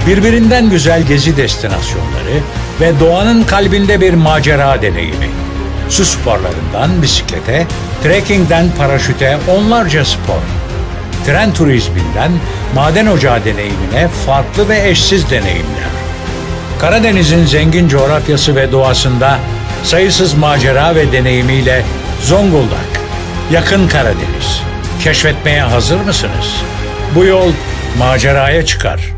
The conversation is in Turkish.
Birbirinden güzel gezi destinasyonları ve doğanın kalbinde bir macera deneyimi. Su sporlarından bisiklete, trekkingden paraşüte onlarca spor. Tren turizminden maden ocağı deneyimine farklı ve eşsiz deneyimler. Karadeniz'in zengin coğrafyası ve doğasında sayısız macera ve deneyimiyle Zonguldak, yakın Karadeniz. Keşfetmeye hazır mısınız? Bu yol maceraya çıkar.